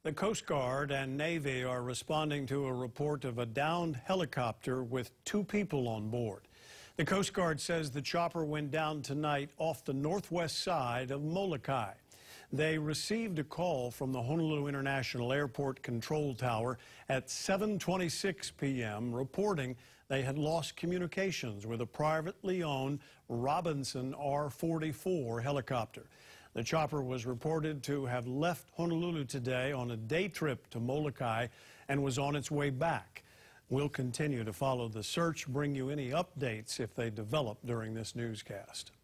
The Coast Guard and Navy are responding to a report of a downed helicopter with 2 people on board. The Coast Guard says the chopper went down tonight off the northwest side of Molokai. They received a call from the Honolulu International Airport Control Tower at 7:26 p.m. reporting they had lost communications with a privately owned Robinson R44 helicopter. The chopper was reported to have left Honolulu today on a day trip to Molokai and was on its way back. We'll continue to follow the search, bring you any updates if they develop during this newscast.